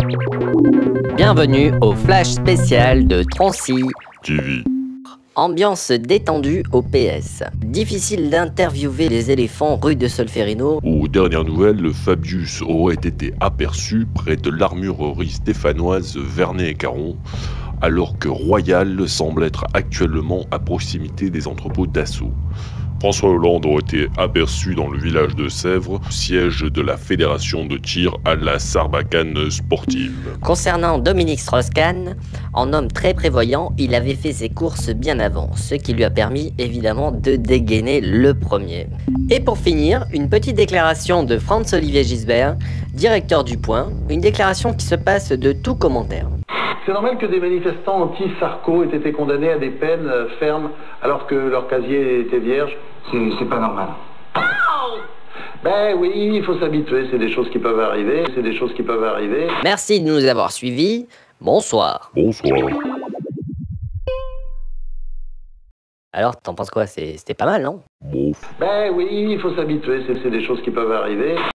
Bienvenue au flash spécial de Troncy TV. Ambiance détendue au PS. Difficile d'interviewer les éléphants rue de Solferino. Aux dernières nouvelles, Fabius aurait été aperçu près de l'armurerie stéphanoise Vernet-et-Caron, alors que Royal semble être actuellement à proximité des entrepôts d'assaut. François Hollande aurait été aperçu dans le village de Sèvres, siège de la fédération de tir à la Sarbacane sportive. Concernant Dominique Strauss-Kahn, en homme très prévoyant, il avait fait ses courses bien avant, ce qui lui a permis évidemment de dégainer le premier. Et pour finir, une petite déclaration de Franz-Olivier Gisbert, directeur du Point, une déclaration qui se passe de tout commentaire. C'est normal que des manifestants anti-Sarko aient été condamnés à des peines fermes alors que leur casier était vierge. C'est pas normal. Ben oui, il faut s'habituer, c'est des choses qui peuvent arriver, Merci de nous avoir suivis, bonsoir. Bonsoir. Alors, t'en penses quoi? C'était pas mal, non? Bon. Ben oui, il faut s'habituer, c'est des choses qui peuvent arriver.